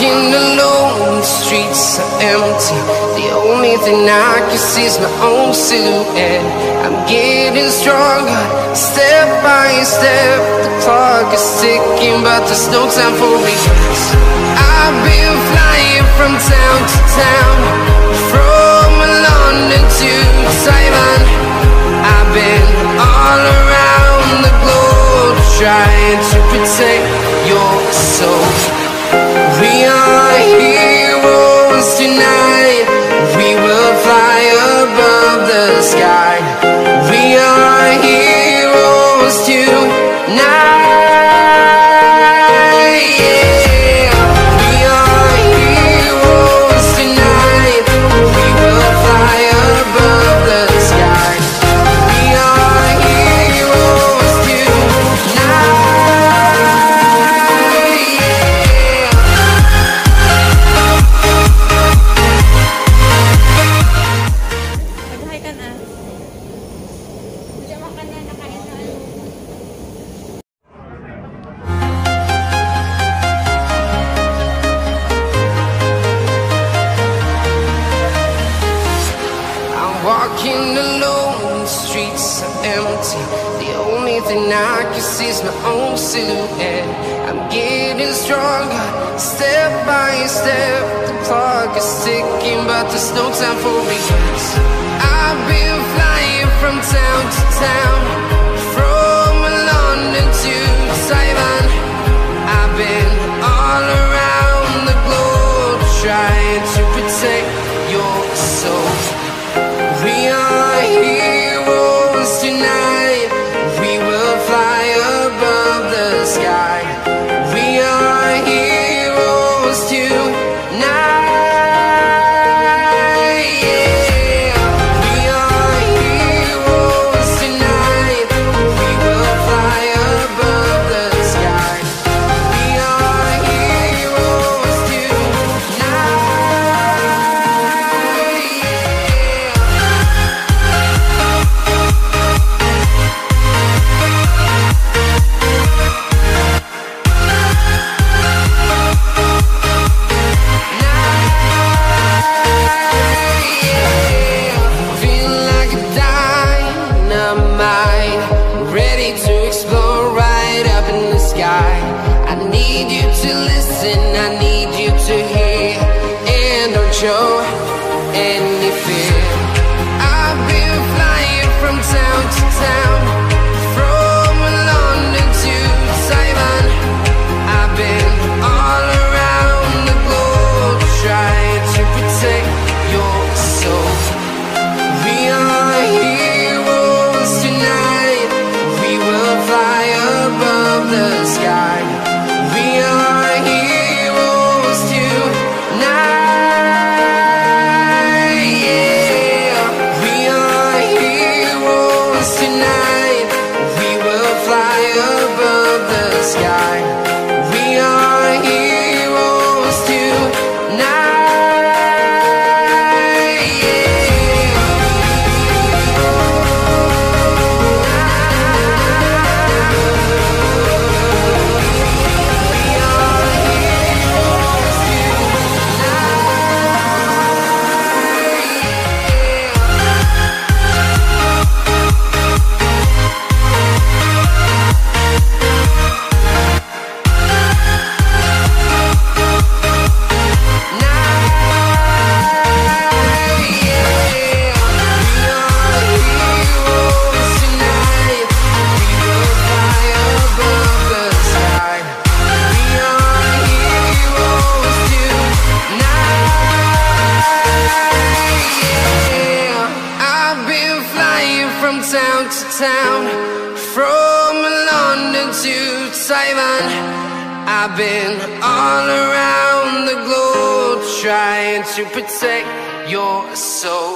walking alone, the streets are empty. The only thing I can see is my own silhouette. I'm getting stronger, step by step. The clock is ticking, but there's no time for regrets. I've been flying from town to town, from London to Taiwan. I've been all around the globe, trying to protect your soul. We are heroes tonight. We will fly above the sky. We are heroes tonight. Yeah. We are heroes tonight. We will fly above the sky. We are heroes tonight. Walking alone, the streets are empty. The only thing I can see is my own silhouette. I'm getting stronger, step by step. The clock is ticking, but there's no time for regrets. I've been flying from town to town, from London to Taiwan. I've been all around the globe, trying to protect your soul. We are heroes tonight. We will fly above the sky. We are heroes tonight. Yeah. We are heroes tonight. We will fly above the sky. We are heroes tonight. Show any fear. I've been flying from town to town, from London to Taiwan. I've been all around the globe, trying to protect your soul. We are heroes tonight. We will fly above the sky. We are heroes tonight. Town to town, from London to Taiwan. I've been all around the globe, trying to protect your soul.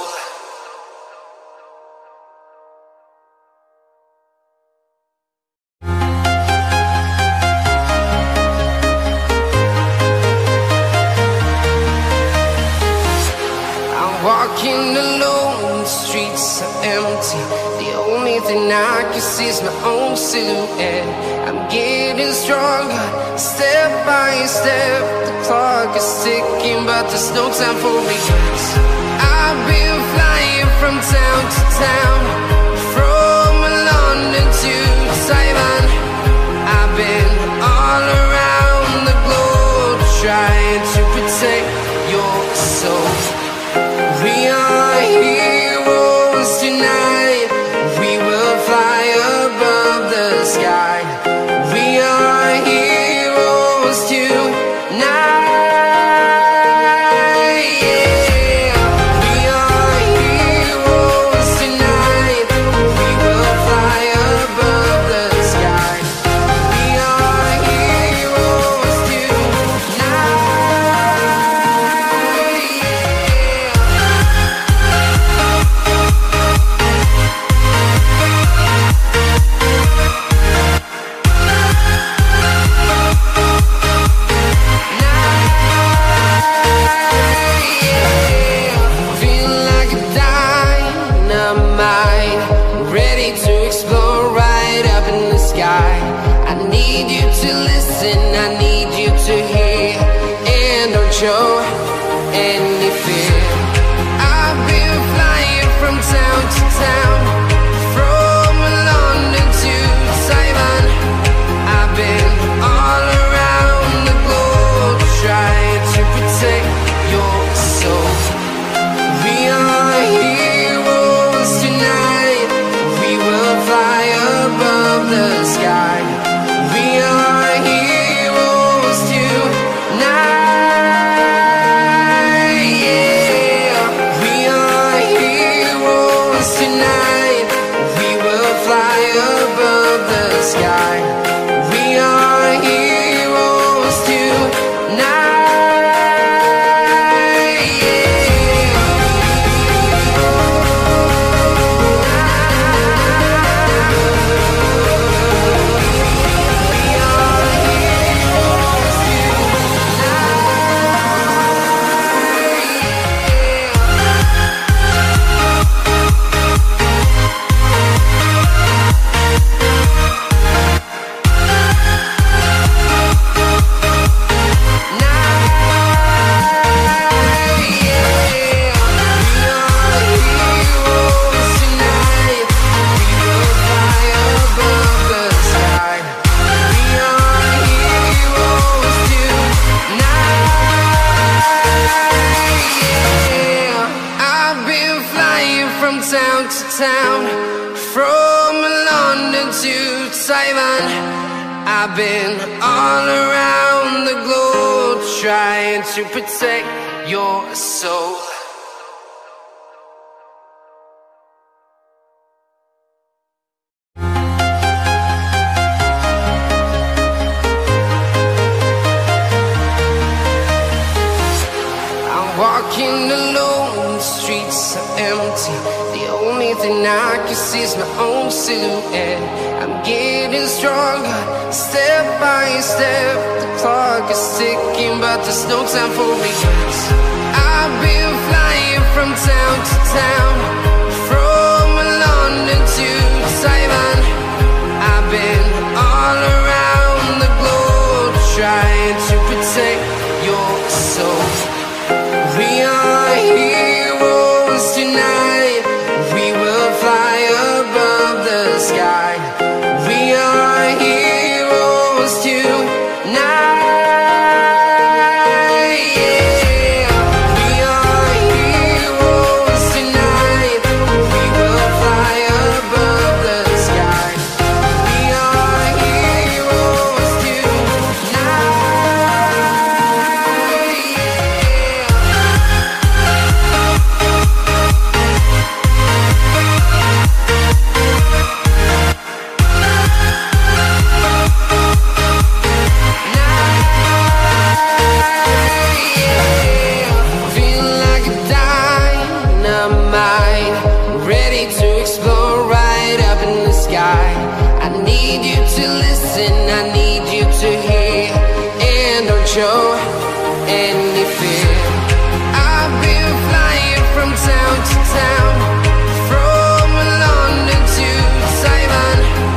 Walking alone, the streets are empty. The only thing I can see is my own silhouette. I'm getting stronger, step by step. The clock is ticking, but there's no time for regrets. I've been flying from town to town, from London to Taiwan. I've been all around the globe, trying to protect your soul. We are heroes tonight. We will fly above the sky. We are heroes tonight. Show any fear. I've been flying from town to town, from London to Taiwan. I've been all around the globe, trying to protect your soul. We are heroes tonight. We will fly above the sky. We are heroes tonight. I've been all around the globe, trying to protect your soul. I'm walking alone, the streets are empty. The only thing I can see is my own silhouette. I'm getting stronger, step by step. The clock is ticking, but there's no time for regrets. I've been flying from town to town, from London to Taiwan. I've been all around the globe, trying to protect your soul. We are heroes tonight. We will fly above the sky. We are heroes tonight. We are heroes tonight. We will fly above the sky. We are heroes tonight. Show any fear. I've been flying from town to town, from London to Taiwan.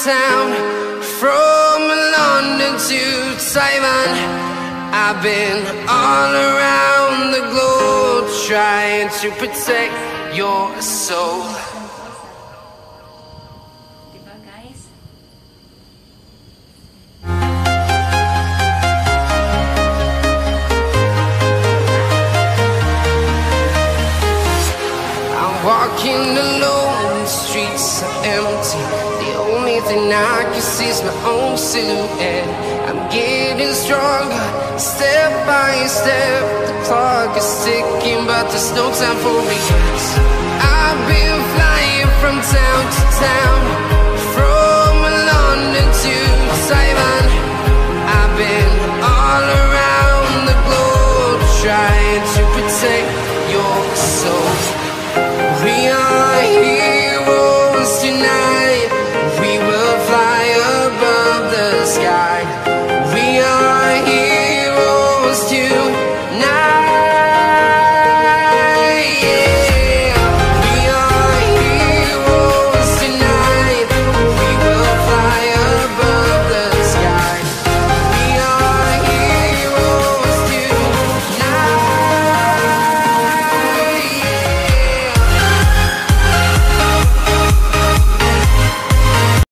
town, from London to Taiwan. I've been all around the globe trying to protect your soul. Diba, guys? I'm walking alone, the streets are empty. The only thing I can see is my own silhouette. I'm getting stronger, step by step. The clock is ticking, but there's no time for regrets. I've been flying from town to town,